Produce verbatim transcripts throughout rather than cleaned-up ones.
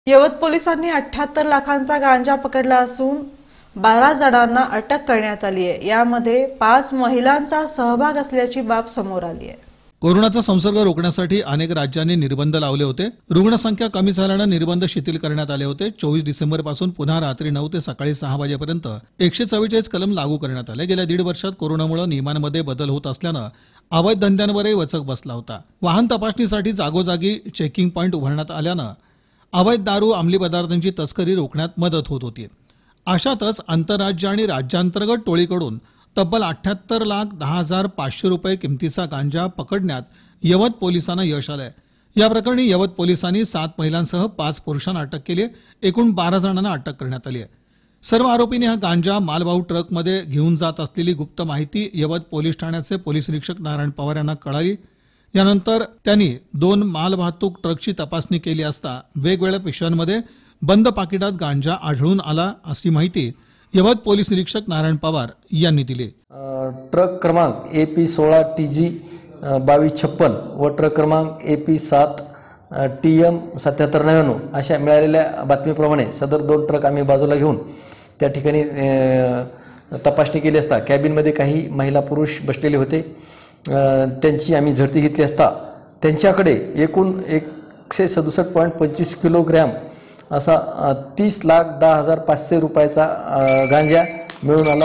यवत पोलिसांनी अठ्ठ्याहत्तर लाखांचा गांजा पकडला असून बारा जणांना अटक करण्यात आली आहे। यामध्ये पाच महिलांचा सहभाग असल्याची बाब समोर आली आहे। कोरोनाचा संसर्ग रोखण्यासाठी अनेक राज्यांनी निर्बंध लावले होते। रुग्णसंख्या कमी झाल्याने निर्बंध शिथिल करण्यात आले होते। चोवीस डिसेंबर पासून पुन्हा रात्री नऊ ते सकाळी सहा वाजेपर्यंत एकशे चव्वेचाळीस कलम लागू करण्यात आले। गेल्या दीड वर्षात कोरोनामुळे नियमांमध्ये बदल होत असल्याने अवैध धंद्यांवरही वचक बसला होता। वाहन तपासणीसाठी जागोजागी चेकिंग पॉइंट उभारण्यात आल्याने अवैध दारू अंमली पदार्थांची तस्करी रोखण्यात मदत होत होती। अशातच आंतरराज्य आणि राज्यांतर्गत टोळीकडून तब्बल अठ्ठ्याहत्तर लाख दहा हजार पाचशे रुपये किमतीचा गांजा पकडण्यात यवत पोलिसांना यश आलंय। या प्रकरणी यवत पोलिसांनी सात महिलांसह पाच पुरुषांना अटक केली आहे। एकूण बारा जणांना अटक करण्यात आली आहे। सर्व आरोपींनी हा गांजा मालवाहू ट्रकमध्ये घेऊन जात असलेली गुप्त माहिती यवत पोलीस ठाण्याचे पोलीस निरीक्षक नारायण पवार यांना कळाली। यानंतर त्यांनी दोन मालवाहतूक ट्रकची तपासणी केली असता वेगवेगळ्या पिशव्यांमध्ये बंद पाकिटात गांजा आढळून आला अशी माहिती यवत पोलीस निरीक्षक नारायण पवार यांनी दिली। ट्रक क्रमांक ए पी सोळा टी जी बावीस छप्पन व ट्रक क्रमांक ए पी सात टी एम सत्याहत्तर नव्याण्णव अशा मिळालेल्या बातमीप्रमाणे सदर दोन ट्रक आम्ही बाजूला घेऊन त्या ठिकाणी तपासणी केली असता कॅबिनमध्ये काही महिला पुरुष बसलेले होते। त्यांची आम्ही झडती घेतली असता त्यांच्याकडे एकूण एकशे सदुसष्ट पॉईंट पंचवीस किलोग्रॅम असा तीस लाख दहा हजार पाचशे रुपयाचा गांजा मिळून आला।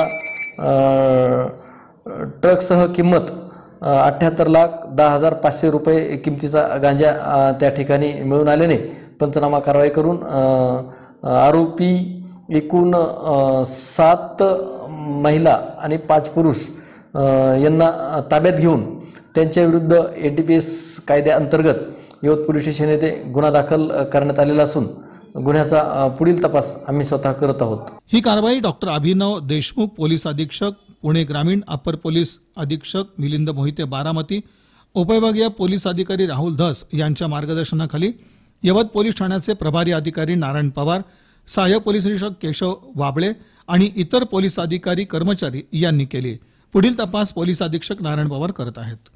ट्रकसह किंमत अठ्ठ्याहत्तर लाख दहा हजार पाचशे रुपये किमतीचा गांजा त्या ठिकाणी मिळून आल्याने पंचनामा कारवाई करून आरोपी एकूण सात महिला आणि पाच पुरुष यांना ताब्यात घेऊन त्यांच्या विरुद्ध ए टी पी एस कायद्याअंतर्गत यवत पोलीस स्टेशन येथे गुन्हा दाखल करण्यात आलेला असून गुन्ह्याचा पुढील तपास आम्ही स्वतः करत आहोत। ही कारवाई डॉक्टर अभिनव देशमुख पोलीस अधीक्षक पुणे ग्रामीण, अपर पोलीस अधीक्षक मिलिंद मोहिते बारामती, उपविभागीय पोलीस अधिकारी राहुल धस यांच्या मार्गदर्शनाखाली यवत पोलीस ठाण्याचे प्रभारी अधिकारी नारायण पवार, सहाय्यक पोलीस निरीक्षक केशव वाबळे आणि इतर पोलीस अधिकारी कर्मचारी यांनी केली। पुढील तपास पोलीस अधीक्षक नारायण पवार करत आहेत।